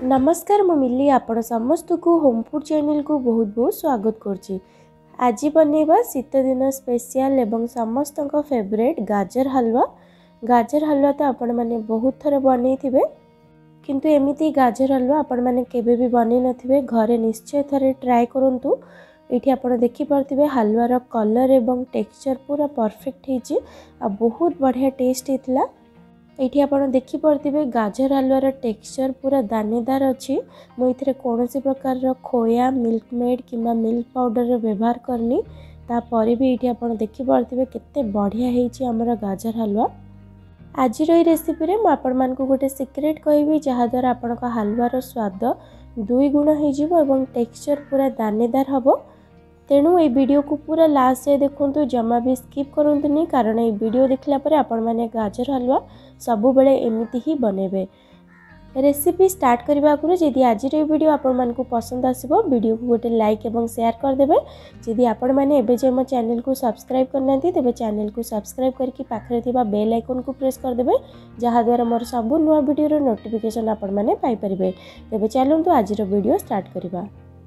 नमस्कार मु मिली आपण समस्त को होम फूड चैनल को बहुत बहुत स्वागत करछि। आज बनेबा शीत दिन स्पेशल एवं समस्त फेवरेट गाजर हलवा। गाजर हलवा तो आपण माने बहुत थर बनै थिबे, किंतु एमिति गाजर हलवा आपण माने केबे भी बनै नथिबे। घरे निश्चय थरे ट्राई करंतु। एठी आपण देखि परथिबे हलवार कलर एवं टेक्सचर पूरा परफेक्ट हेछि आ बहुत बढ़िया टेस्ट हेतला। एठी आपण देखि परथिबे गाजर हलवार टेक्सचर पूरा दानेदार अछि। मु इथरे कोनोसी प्रकार रो खोया मिल्क मेड किंबा मिल्क पाउडर रो व्यवहार करनी, ता परे भी एठी आपण देखि परथिबे केते बढ़िया हेछि हमर गाजर हलवा। आज रो रेसिपी रे मु आपण मान को गोटे सीक्रेट कहबी, जहा द्वारा आपण का हलवार स्वाद दुई गुण हे जिवो एवं टेक्सचर पूरा दानेदार हबो। तेणु ये वीडियो को पूरा लास्ट से देखंतु, जमा भी स्किप करंतुनी, कारण ये वीडियो देखला परे आपण माने गाजर हलवा सबु बेले एमिति ही बनेबे। रेसिपी स्टार्ट करबा आगु जदि आज रे वीडियो आपण मान को पसंद आसीबो, वीडियो को गोटे लाइक एवं शेयर कर देबे। जदि आपण माने एबे जे मो चैनल को सब्सक्राइब करनांती तेबे चैनल को सब्सक्राइब करके पाखरे थिबा बेल आइकन को प्रेस कर देबे, जहा द्वारा मोर सब नुवा वीडियो रो नोटिफिकेशन आपण माने पाई परिबे। तेबे चलंतु आज रो वीडियो स्टार्ट करबा।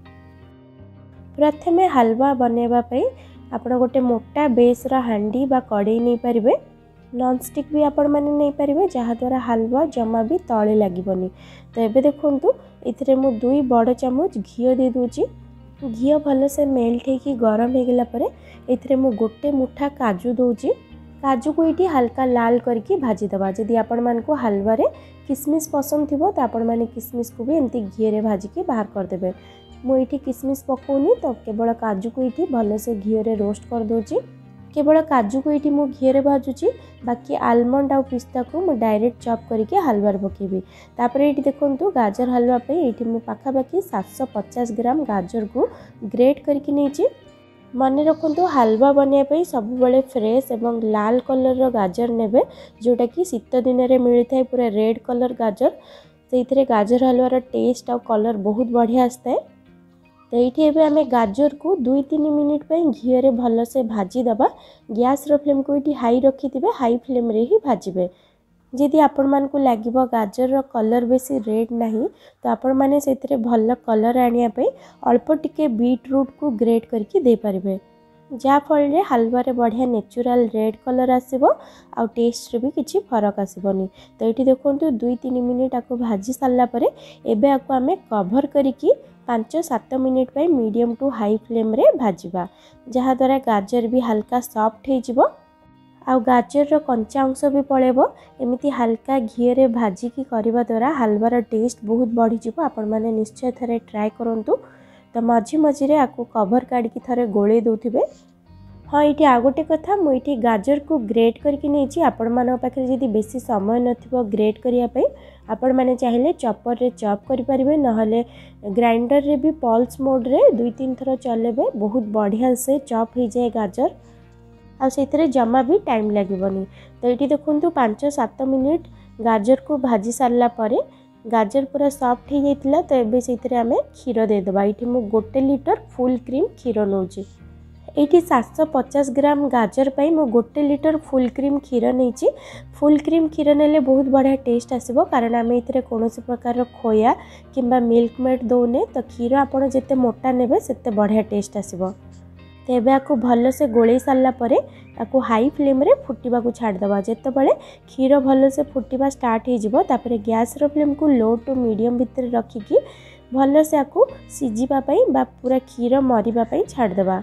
प्रथमे हलवा बनेबा पई आपण गोटे मोटा बेस रा हांडी बा कड़ाई नहीं पारिबे। नॉन स्टिक भी आपण माने नहीं पारिबे, जहा द्वारा हलवा जमा भी तळे लागिबनी। तो एबे देखंतु इथरे मु 2 बड़ चम्मच घियो दे दूची। घियो भलो से मेल्ट हेकी गरम हे गेला परे इथरे मु गोटे मुठा काजू दूची। काजू को इटी हल्का लाल करके भाजी दबा। जदि आपण मान को हलवा रे किसमिस पसंद थिबो त आपण माने किसमिस को भी एंती घी रे भाजी के बाहर कर देबे। मु इटी किसमिस पकोनी, तो केवल काजू को इटी भलो से घी रे रोस्ट कर दोची। केवल काजू को इटी मु घी रे भाजुची, बाकी आलमंड आ पिस्ता को मु डायरेक्ट चॉप करके हलवा रे पकेबी। तापरे इटी देखंतु गाजर हलवा पे इटी मु पाखा बाकी 750 ग्राम गाजर को ग्रेट करके नेची। मने रखंतु हलवा बनिया पे सब बेले फ्रेश एवं लाल कलर रो गाजर नेबे, जोटा कि शीत दिन रे मिलि थाए पूरा रेड कलर गाजर। सेइथरे गाजर हलवा रो टेस्ट आ कलर बहुत बढ़िया आस्ताए। तो ये आम गाजर को 2-3 मिनिट पे घी रे भल से भाजी दबा। गैस रो फ्लेम को ये हाई रखि थे, हाई फ्लेम रे ही भाजबे। जदि आपण मान को लागिबो गाजर रो कलर बेसी रेड नहीं, तो आपण माने सेतरे भल कलर आनिया पे अल्प टिके बीट रूट को ग्रेट करके दे पारिबे, जा फल रे हलवा रे बढ़िया नेचुरल रेड कलर आसीबो आ टेस्ट रे भी किछि फरक आसीबोनी। तो ये देखंतु 2-3 मिनिट आको भाजी सारला परे एबे आको आमे कवर करिकी 5-7 मिनिट पे मीडियम टू हाई फ्लेम रे भाजिबा, जहा द्वारा गाजर भी हल्का सॉफ्ट हे जिवो आ गाजर रो कंचा अंश भी पळेबो। एमिति हल्का घी रे भाजी की करबा द्वारा हलवार टेस्ट बहुत बढ़ी जिवो। आपण माने निश्चय थरे ट्राई करंतु। तो मझी मझी रे आको कवर काढ़ की थरे गोळे दोथिबे। हाँ, ये आ गोटे कथा, मुझे गाजर को ग्रेट करके नहीं। आपण मान पाखे जदि बेसी समय नथिबो ग्रेट करिया पे, आपण माने चाहिले चॉपर रे चॉप करि परिबे, नहले ग्राइंडर रे भी पल्स मोड रे 2-3 थर चलेबे। बहुत बढ़िया से चॉप हो जाए गाजर आ सेथरे जमा भी टाइम लागिबनी। तो ये देखंतु 5-7 मिनिट गाजर को भाजी सारला परे गाजर पूरा सॉफ्ट हो जाइतिला। तो एबे सेथरे आमे क्षीर दे दबा। इठी मु 1 लीटर फुल क्रीम क्षीर नौची। ये 750 ग्राम गाजर पाई मु 1 लीटर फुल क्रीम क्षीर नहीं। फुल क्रीम क्षीर नेले बहुत बढ़िया टेस्ट आसीबो, कारण आमे इतरे कोनोसी प्रकार खोया किंबा मिल्क मेड दोने। तो क्षीर आपण जेते मोटा नेबे सेते बढ़िया टेस्ट आसीबो। तो एबे आको भल से गोळे सारला परे आको हाई फ्लेम रे फुटिबा को छाड़ दबा। जेते बळे क्षीर भल से फुटिबा स्टार्ट हे जिवो, तापरे गैस रो फ्लेम को लो टू मीडियम भितर रखिकी भल से आको सिजिबा पई बा पूरा क्षीर मरिबा पई छाड़ दबा।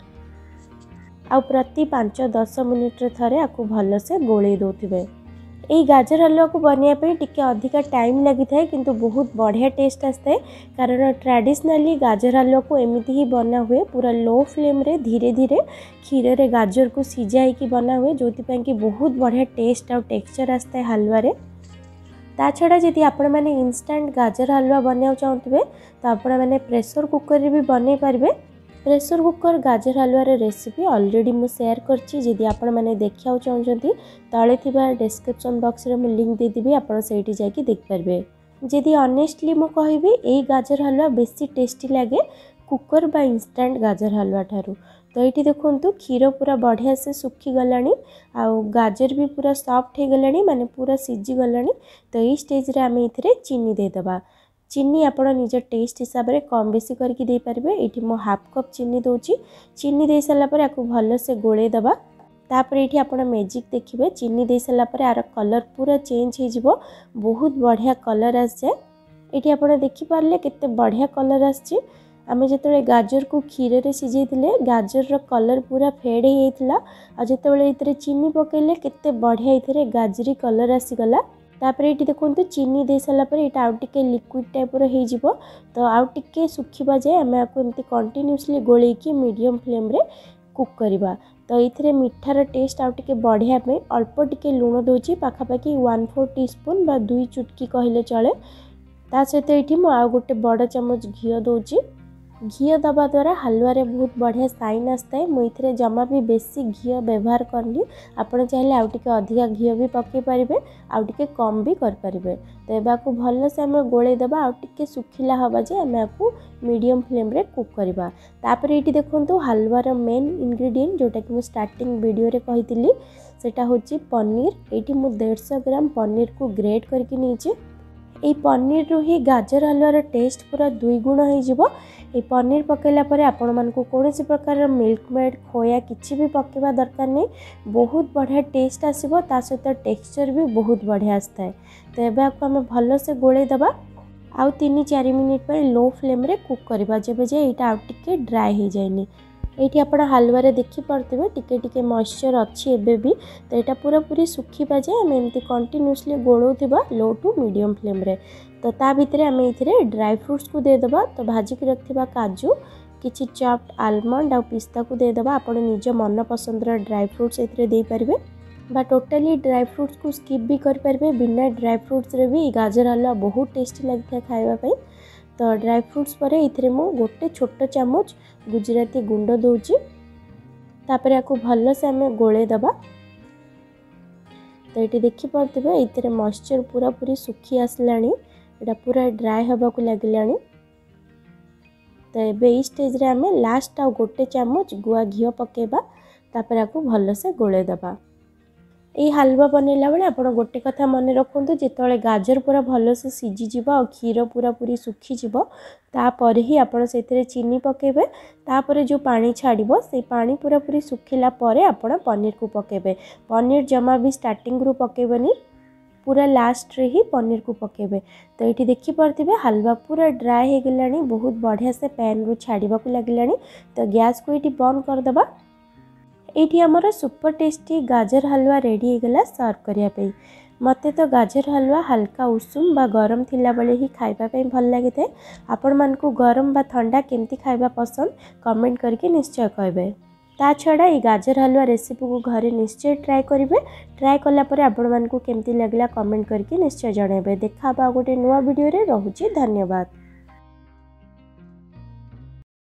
आ प्रति 5-10 मिनिट रे थरे आको भल से गोळे दोथिबे। एई गाजर हलवा को बनिया पे टिके अधिका टाइम लगी थाए, किंतु बहुत बढ़िया टेस्ट आस्ताए। कारण ट्रेडिशनली गाजर हलवा को एमिति ही बना हुए, पूरा लो फ्लेम रे धीरे धीरे क्षीर रे गाजर को सिजाई की बना हुए, जोति पई कि बहुत बढ़िया टेस्ट और टेक्सचर आस्ताए हलवा रे। ता छड़ा जदि आपण माने इंस्टेंट गाजर हलवा बनाउ चाहथिबे, तो आपण माने प्रेशर कुकर रे भी बनै पारबे। प्रेशर कुकर गाजर हलवा रे रेसिपी ऑलरेडी मु शेयर करछि। जदि आपण माने देखियाउ चाहछंती तळे थिबा डिस्क्रिप्शन बॉक्स रे मु लिंक दे दिबी, आपण सेठी जाके देख पारबे। जदि ऑनेस्टली मु कहिबी एई गाजर हलवा बेसी टेस्टी लागे कुकर बा इंस्टेंट गाजर हलवा ठारू। तो ये देखंतु क्षीर पूरा बढ़िया से सुखी गलानी आ गाजर भी पूरा सॉफ्ट हो गलानी, माने पूरा सिझी गलानी। तो ये स्टेज रे आमे इथरे चीनी दे दबा। चीनी आपण निज टेस्ट हिसाब से कम बेसी करके दे पारिबे। एठी मो हाफ कप चीनी दोची। चीनी दे साला पर याकू भल से गोले दबा। तापर एठी आपण मैजिक देखिबे चीनी दे साला पर यार कलर पूरा चेंज हो जिवो, बहुत बढ़िया कलर आस जाए। एठी आपण देखि पारले केते बढ़िया कलर आछि। आमे जेतबे गाजर को क्षीर रे सिझेइतिले गाजर रो कलर पूरा फेड हो जाइतिला आ जेतबे इतरे चीनी पकेले केते बढ़िया इतरे गाजरी कलर आसी गला। तापर ये देखो चीनी दे सारा पर यहाँ आउ टे लिक्विड टाइप हो तो आउ टे सुखा जाए आम आपको एमती कंटिन्यूसली गोलेकी मीडियम फ्लेम रे कुक करवा। तो ये मिठार टेस्ट आउ टे बढ़िया अल्प टिके लुण दूची पाखापाखि 1/4 टीस्पून बा 2 चुटकी कहले चले। ता सहित ये मुझे गोटे बड़ चामच घी दूची। घी दबा द्वारा हलुआ बहुत बढ़िया साइन आसता है। मुझे जमा भी बेसी घी व्यवहार करनी, आपड़ चाहिए आउ टे अधिका घी भी पकई पारे आउ टे कम भी करें। तो ये भल से आम गोलेदबा आउ टे सुखिला हवा जे आम आपको मीडियम फ्लेम रे कुक करवा। तापर ये देखो हलुआर मेन इंग्रेडिएंट जोटा कि स्टार्टिंग वीडियो रे कही सेटा होची पनीर। ये मुझे 150 ग्राम पनीर को ग्रेट करके नीचे ये पनीर रू ही गाजर हलुआर टेस्ट पूरा 2 गुण हो। ये पनीर पकेला परे आपण मानकु कोनोसी प्रकार मिल्क मेड खोया किछि भी पकेबा दरकार नहीं, बहुत बढ़िया टेस्ट आसीबो। ता सहित टेक्सचर भी बहुत बढ़िया आसता है। तो एबे आपको हमें भल से गोले दबा आउ 3-4 मिनिट पर लो फ्लेम रे कुक करबा जेबे जे एटा आउ टिके ड्राई हो जाएनी। ये आप हलुआ रे देखि पारथिबे टिके टिके मॉइस्चर अच्छी एबे भी। तो यहाँ पूरा पूरी सुखा जाए आम एमती कंटिन्यूसली गोलौथिबा लो टू मीडियम फ्लेम रे। तो ता भितर आम ये ड्राई फ्रूट्स को देदेबा। तो भाजिक रखिबा काजू किछि चॉप्ड आलमंड आ पिस्ता को देदेबा। आपण निज मन पसंद ड्राई फ्रूट्स एथरे दे पारिबे बा टोटली ड्राई फ्रूट्स को स्किप भी कर पारिबे। बिना ड्राई फ्रूट्स रे भी गाजर हलुआ बहुत टेस्टी लगता खाइबा पई। तो ड्राई फ्रूट्स पर ये मु गोटे छोट चामच गुजराती गुंड दूची। तापर याकू भल से आम गोले दबा। तो ये देखि पारथिबे ये मॉइस्चर पूरा पूरी सुखी आसलानी, एटा पूरा ड्राई हवा को लगिलानी। तो ये स्टेज रे आम लास्ट आ गोटे चामच गुआ घी पकेबा। तापर याकू भल से गोले दबा। ये हलवा बनैला बेले आप गोटे कथा मन रखु जिते गाजर पूरा भल से सीझीज और क्षीर पूरा पूरी सुखीज तापर ही आप चीनी पकेबे। तापर जो पानी छाड़ो से पानी पूरा पूरी सुखिला परे आप पनीर को पकेबे। पनीर जमा भी स्टार्टिंग रू पकेबनी, पूरा लास्ट रे ही पनीर को पकेबे। तो ये देखि पारथिबे हलवा पूरा ड्राई हो गलानी, बहुत बढ़िया से पैन रू छाड़वा को लगिलानी। तो गैस को ये बंद करदबा। ये आमर सुपर टेस्टी गाजर हलवा रेडी हो गला सर्व करने। मते तो गाजर हलवा हल्का उषुम बा गरम थिला बेले ही खाइबा पे भल लगे थे। आपण मानकु गरम बा ठंडा केमती खाइबा पसंद कमेंट करके निश्चय कहबे। ता छड़ा ये गाजर हलवा रेसिपी को घरे निश्चय ट्राए करेंगे। ट्राए कला परे आपण मानकु केमती लगला कमेंट करके निश्चय जणाइबे। देखा बा गोटे नुआ वीडियो रे। रहुची धन्यवाद।